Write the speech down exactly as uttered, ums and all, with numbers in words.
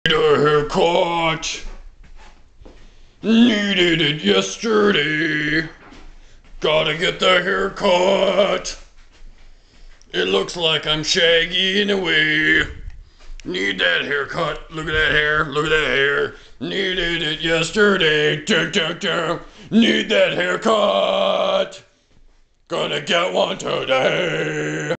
Need a haircut. Needed it yesterday. Gotta get the haircut. It looks like I'm shaggy in a way. Need that haircut. Look at that hair. Look at that hair. Needed it yesterday. Dun, dun, dun. Need that haircut. Gonna get one today.